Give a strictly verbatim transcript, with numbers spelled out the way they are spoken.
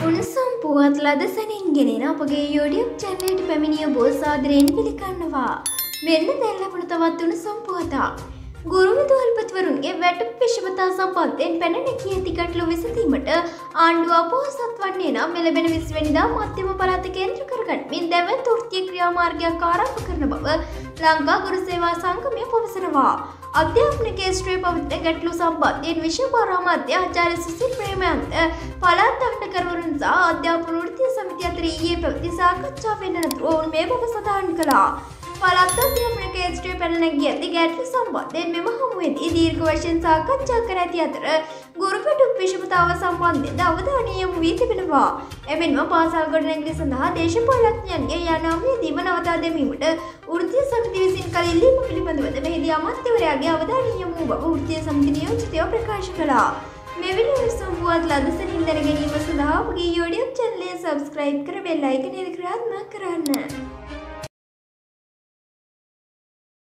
උණුසුම් පුවත් ලද සැනින් ගෙනෙන අපගේ YouTube channel එකට පැමිණිය බොහෝ සාදරයෙන් පිළිගන්නවා. මෙන්න දැන් ලැබුණු තවත් උණුසුම් පුවතක්. ගුරු විදුහල්පතිවරුන්ගේ වැටුප් විෂමතා සම්බන්ධයෙන් පැන නැගී ඇති ගැටලු විසඳීමට ආණ්ඩුව අපොහොසත් වන්නේ නම් මෙලෙබෙන විසි වෙනිදා මධ්‍යම පළාත කේන්ද්‍ර කරගනිමින් දැවැන්ත වෘත්තීය ක්‍රියාමාර්ගයක් ආරම්භ කරන බව ලංකා ගුරු සේවා සංගමය පවසනවා. අධ්‍යාපන කේස්ත්‍රයේ පවතින ගැටලු සම්බන්ධයෙන් විෂය අමාත්‍ය ආචාර්ය සුසිල් ප්‍රේමයන්ත පළාත් අටකරුවරුන් සහ අධ්‍යාපන වෘත්තීය සමිතිය අතර ඊයේ පැවති සාකච්ඡාවෙන් අනතුරුව ඔවුන් මේ බව සඳහන් කළා. පළාත් අධ්‍යාපන කේස්ත්‍රයේ පැන නැගී ඇති ගැටලු සම්බන්ධයෙන් මෙම හමුවේදී දීර්ඝ වශයෙන් සාකච්ඡා කර ඇති අතර ගුරු වැටුප් විෂමතාව සම්බන්ධයෙන් අවධානය යොමු වී තිබෙනවා. එමෙන්ම පාසල් ගොඩනැගිලි සඳහා දේශපාලඥයන්ගේ යානාමයේදීම නවතා දැමීමට වෘත්තීය සමිතිය විසින් කළ ඉල්ලීම පිළිබඳවද මෙහිදී අමාත්‍යවරයාගේ අවධානය යොමු වූ බව වෘත්තීය සමිති නියෝජිතයෝ ප්‍රකාශ කළා. මෙවැනි උණුසුම් පුවත් ලද සැනින් දැන ගැනීම සඳහා අපගේ YouTube channel එක subscribe කර bell icon එක ක්‍රියාත්මක කරන්න.